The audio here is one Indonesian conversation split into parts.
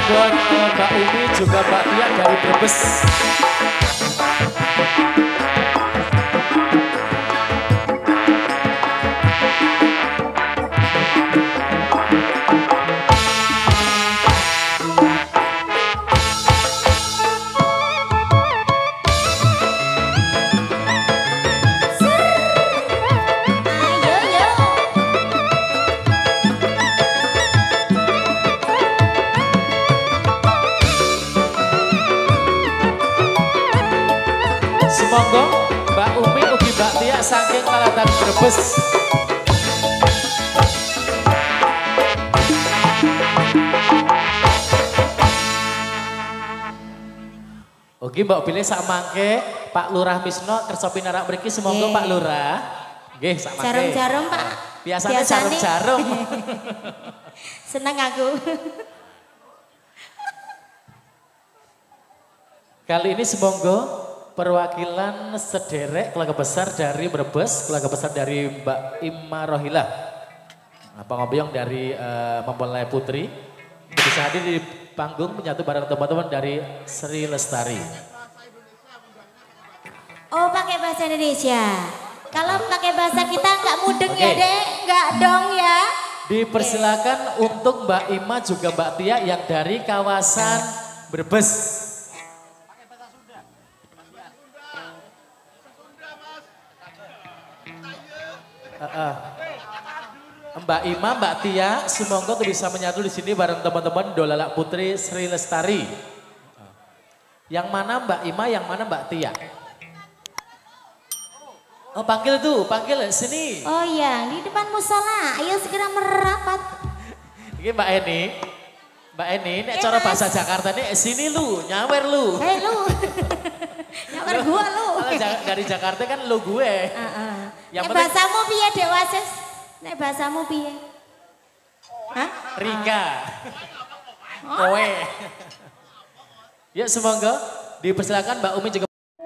buat Mbak Umi juga Mbak Tia dari Brebes. Monggo Mbak Umi ugi Mbak Tia saking Kalatan Brebes. Ugi Mbak pilih sak mangke Pak Lurah Misno kersa pinarak mriki semonggo Pak Lurah. Nggih sak mangke. Jarum-jarum Pak. Biasanya jarum-jarum. Seneng aku. Kali ini semonggo perwakilan sederek keluarga besar dari Brebes, keluarga besar dari Mbak Ima Rohilah, pengobyong dari Mempelai Putri, bisa hadir di panggung menyatu bareng teman-teman dari Sri Lestari. Oh pakai bahasa Indonesia, kalau pakai bahasa kita nggak mudeng ya dek, nggak dong ya. Dipersilakan untuk Mbak Ima juga Mbak Tia yang dari kawasan Brebes. Mbak Ima, Mbak Tia, semoga tuh bisa menyatu di sini bareng teman-teman Dolalak Putri Sri Lestari. Yang mana Mbak Ima, yang mana Mbak Tia? Oh panggil tuh, panggil sini. Oh iya, di depan musola, ayo segera merapat. Ini Mbak Eni, ini cara bahasa Jakarta nih, sini lu, nyawer lu. Hei lu, nyawer gua lu. Kalau dari Jakarta kan lu gue. Yang penting bahasamu piye Dek Wasis? Nek bahasamu piye? Hah? Rika. Kowe. Ya semoga dipersilakan Mbak Umi juga.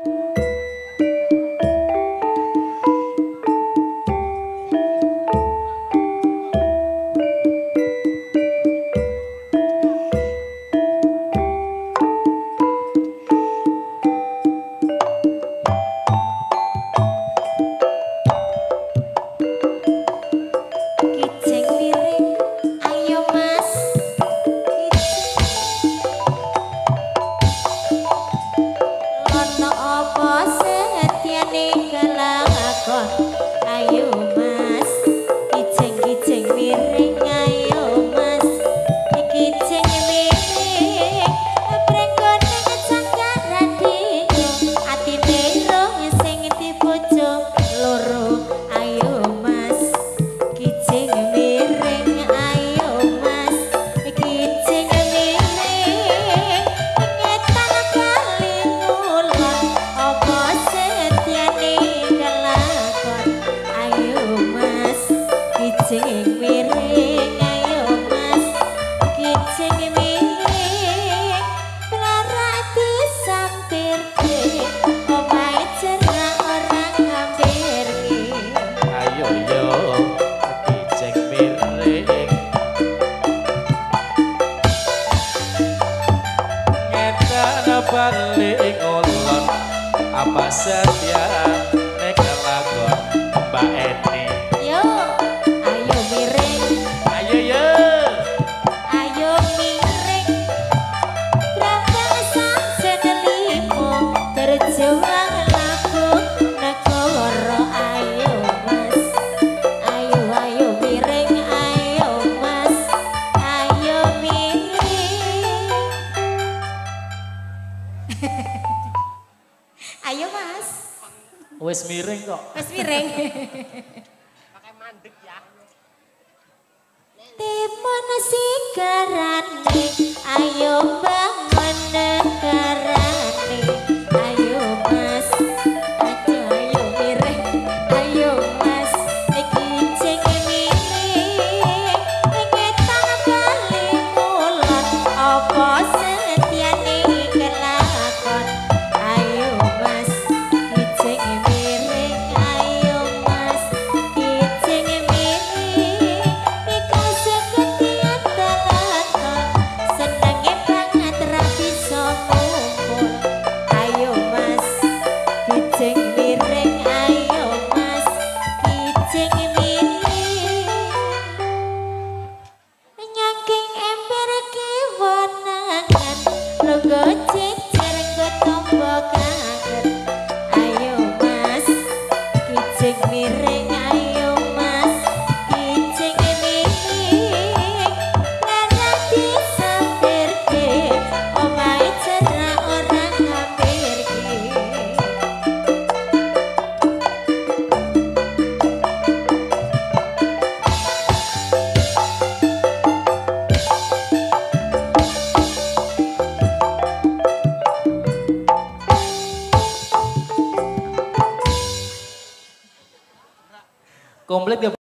balik ngolon apa setia nek lagon Mbak Eni. Yo, ayo miring. Ayo yo. Ayo miring. Berangkat senelimo berjuang laku negara. Ayo mas, ayo miring, ayo mas, ayo miring. Ayo mas. Wes miring kok. Wes miring. Pakai mandek ya. Timun sigarane, ayo bangun negarane. Ayo mas, ayo miring. Ayo mas, iki jeng miring. Ingetan bali ngulon, apa setiane kelakon. Ayo mas, iki jeng miring. Ayo mas, iki jeng miring. Iku seketian telakon, senenge Komplit ya.